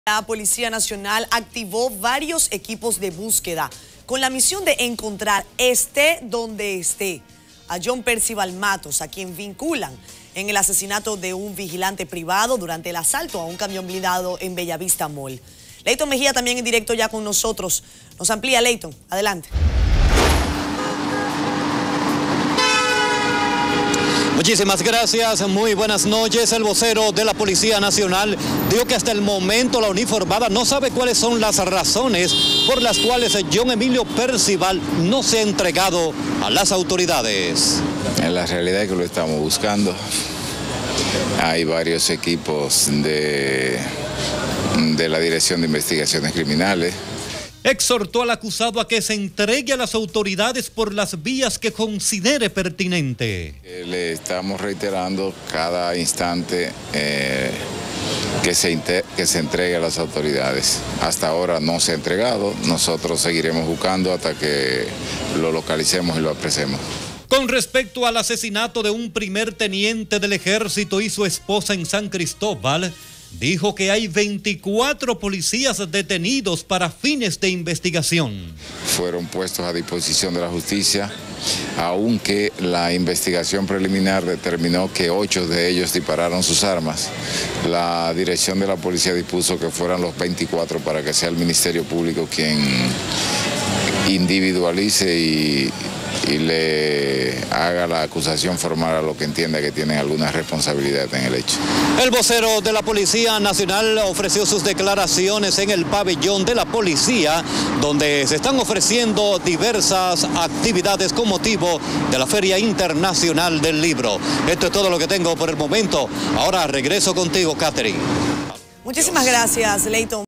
La Policía Nacional activó varios equipos de búsqueda con la misión de encontrar, esté donde esté, a John Percival Matos, a quien vinculan en el asesinato de un vigilante privado durante el asalto a un camión blindado en Bellavista Mall. Leighton Mejía también en directo ya con nosotros. Nos amplía, Leighton. Adelante. Muchísimas gracias, muy buenas noches. El vocero de la Policía Nacional dijo que hasta el momento la uniformada no sabe cuáles son las razones por las cuales John Emilio Percival no se ha entregado a las autoridades. En la realidad es que lo estamos buscando. Hay varios equipos de la Dirección de Investigaciones Criminales. Exhortó al acusado a que se entregue a las autoridades por las vías que considere pertinente. Le estamos reiterando cada instante que se entregue a las autoridades. Hasta ahora no se ha entregado, nosotros seguiremos buscando hasta que lo localicemos y lo apresemos. Con respecto al asesinato de un primer teniente del ejército y su esposa en San Cristóbal, dijo que hay 24 policías detenidos para fines de investigación. Fueron puestos a disposición de la justicia, aunque la investigación preliminar determinó que 8 de ellos dispararon sus armas. La dirección de la policía dispuso que fueran los 24 para que sea el Ministerio Público quien individualice y le haga la acusación formal a lo que entienda que tienen alguna responsabilidad en el hecho. El vocero de la Policía Nacional ofreció sus declaraciones en el pabellón de la policía, donde se están ofreciendo diversas actividades con motivo de la Feria Internacional del Libro. Esto es todo lo que tengo por el momento. Ahora regreso contigo, Catherine. Muchísimas gracias, Leighton.